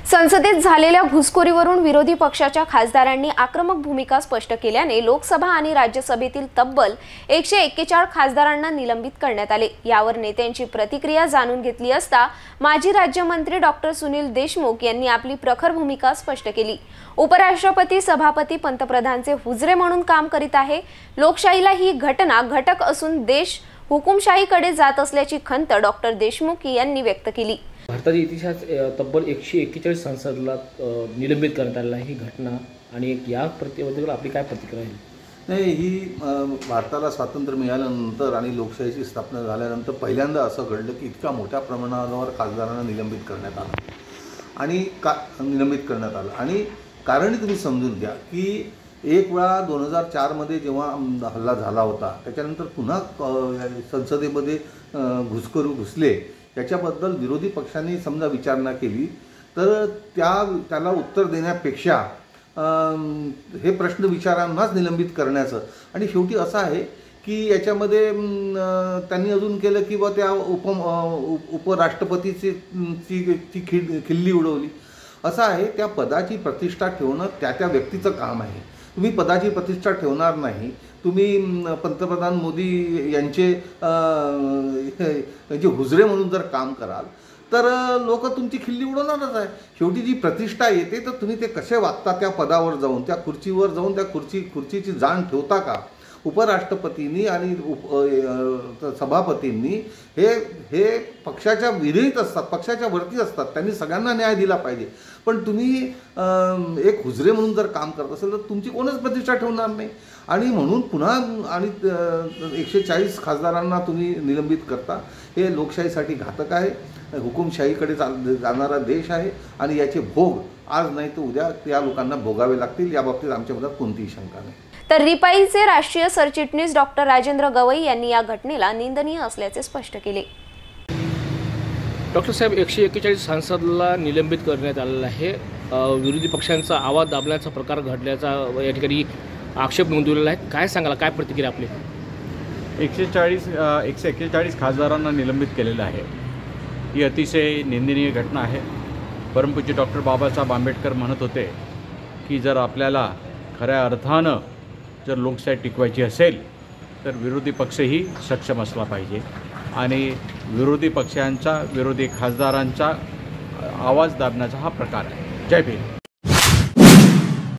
संसदेत झालेल्या घुसखोरीवरून विरोधी पक्षाच्या खासदारांनी आक्रमक भूमिका स्पष्ट केल्याने लोकसभा आणि राज्यसभेतील तब्बल 141 खासदारांना निलंबित करण्यात आले। यावर नेत्यांची प्रतिक्रिया जाणून घेतली असता माजी राज्यमंत्री डॉक्टर सुनील देशमुख यांनी आपली प्रखर भूमिका स्पष्ट केली। उपराष्ट्रपती, सभापती, पंतप्रधानांचे हुजरे म्हणून काम करीत आहे। लोकशाहीला ही घटना घटक असून देश हुकुमशाहीकडे जात असल्याची खंत डॉक्टर देशमुख यांनी व्यक्त केली। भारताच्या इतिहासात तब्बल 141 संसदला निलंबित करण्यात आलेला ही घटना आणि या प्रतिबद्धतेवर आपली काय प्रतिक्रिया आहे? नाही, ही भारताला स्वातंत्र्य मिळाल्यानंतर आणि लोकशाहीची स्थापना झाल्यानंतर पहिल्यांदा असं घडलं की इतक्या मोठ्या प्रमाणावर खासदारांना निलंबित करण्यात आलं आणि कारण तुम्ही समजून घ्या की एक वेळा 2004 जेव्हा हल्ला झाला होता त्याच्यानंतर पुन्हा संसदेमध्ये घुसखोर घुसले, त्याच्याबद्दल विरोधी पक्षांनी समजा विचारणा केली तर त्याला उत्तर देण्यापेक्षा हे प्रश्न विचारांनाच निलंबित करण्याचं आणि शेवटी असं आहे की याच्यामध्ये त्यांनी अजून केलं की बा त्या उपराष्ट्रपतीची खिल्ली उडवली। असं आहे, त्या पदाची प्रतिष्ठा ठेवणं त्या व्यक्तीचं काम आहे। तुम्ही पदाची प्रतिष्ठा ठेवणार नाही, तुम्ही पंतप्रधान मोदी यांचे हुजरे म्हणून जर काम कराल तर लोक तुमची खिल्ली उडवणारच आहे। शेवटी जी प्रतिष्ठा येते तर तुम्ही ते कसे वागता, त्या पदावर जाऊन त्या खुर्चीवर जाऊन त्या खुर्चीची जाण ठेवता का? उपराष्ट्रपतींनी आणि सभापतींनी हे पक्षाच्या विरोधात असतात, पक्षाच्या वरती असतात, त्यांनी सगळ्यांना न्याय दिला पाहिजे। पण तुम्ही एक हुजरे म्हणून जर काम करत असाल तर तुमची कोणच प्रतिष्ठा ठेवणार नाही आणि म्हणून पुन्हा आणि 140 खासदारांना तुम्ही निलंबित करता। हे लोकशाहीसाठी घातक आहे, हुकुमशाहीकडे जाणारा देश आहे आणि याचे भोग आज नाही तर उद्या त्या लोकांना भोगावे लागतील, याबाबतीत आमच्या मनात कोणतीही शंका नाही। तर रिपाईचे राष्ट्रीय सरचिटणीस डॉक्टर राजेंद्र गवई यांनी या घटनेला निंदनीय असल्याचे स्पष्ट केले। डॉक्टर साहेब, 141 संसदला निलंबित करण्यात आलेलं आहे। विरोधी पक्षांचा आवाज दाबण्याचा प्रकार घडल्याचा या ठिकाणी आक्षेप नोंदवलेला आहे। काय सांगाल, काय प्रतिक्रिया आपली? 141 खासदारांना निलंबित केलेलं आहे। ही अतिशय निंदनीय घटना आहे। परमपूज्य डॉक्टर बाबासाहेब आंबेडकर म्हणत होते की जर आपल्याला खऱ्या अर्थानं जर लोकशाही टिकवायची असेल तर विरोधी पक्षही सक्षम असला पाहिजे आणि विरोधी पक्षांचा, विरोधी खासदारांचा आवाज दाबण्याचा हा प्रकार आहे। जय भीम।